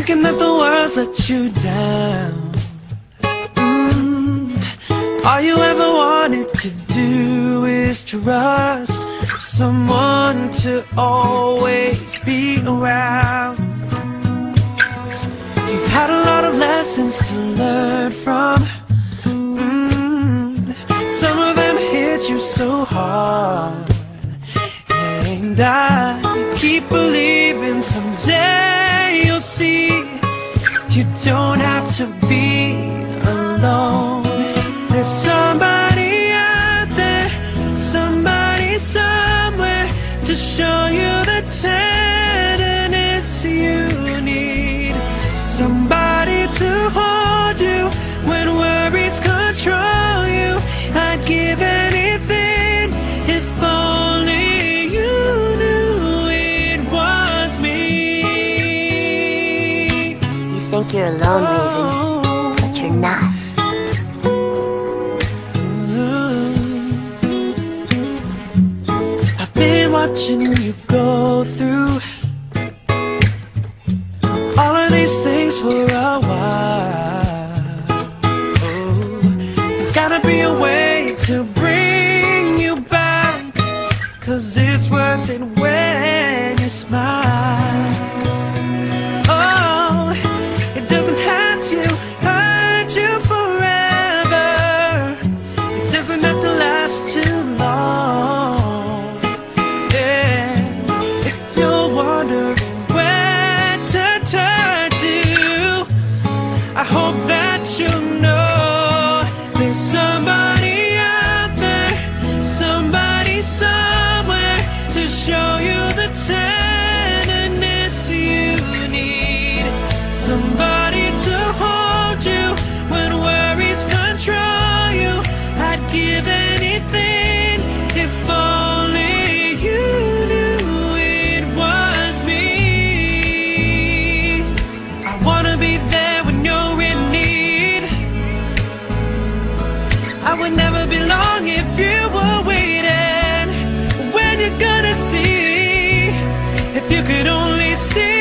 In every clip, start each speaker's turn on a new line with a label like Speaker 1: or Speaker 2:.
Speaker 1: thinking that the world's let you down. All you ever wanted to do is trust someone to always be around. You've had a lot of lessons to learn from. Some of them hit you so hard, and I keep believing someday you'll see you don't have to be alone. There's somebody out there, somebody somewhere to show you the tenderness you need. Somebody to hold you when worries control you. I'd give anything if only you knew it was me.
Speaker 2: You think you're alone, Raven, but you're not.
Speaker 1: I've been watching you go through all of these things for a while. Oh, there's gotta be a way to bring you back, 'cause it's worth it when you smile. Oh, it doesn't have to hurt you forever. It doesn't have to last too long. And if you're wondering where to turn to, I hope that you know there's somebody out there, somebody somewhere to show you the tenderness you need. Somebody to hold you when worries control you. I'd give anything if only you knew it was me. I wanna be there when you're in need. I would never be long if you were waiting. When you're gonna see, if you could only see,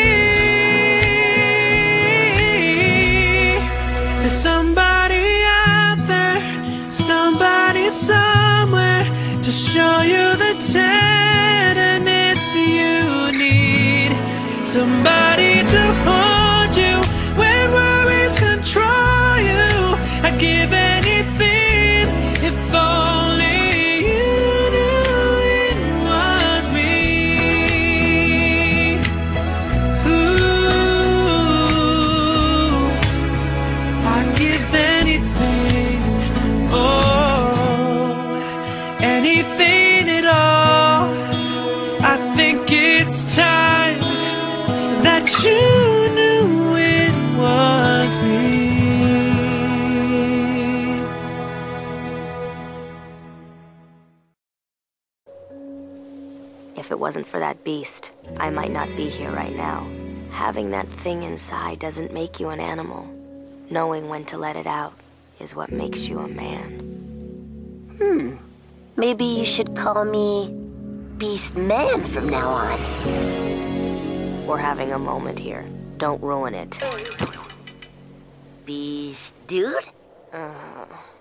Speaker 1: there's somebody out there, somebody somewhere to show you the tenderness you need. Somebody to hold you when worries control you. I'd give anything if only you knew it was me. Ooh, I'd give anything, oh, anything at all. I think it's time that you knew it was me.
Speaker 2: If it wasn't for that beast, I might not be here right now. Having that thing inside doesn't make you an animal. Knowing when to let it out is what makes you a man.
Speaker 3: Maybe you should call me Beast Man from now on.
Speaker 2: We're having a moment here. Don't ruin it.
Speaker 3: Beast Dude?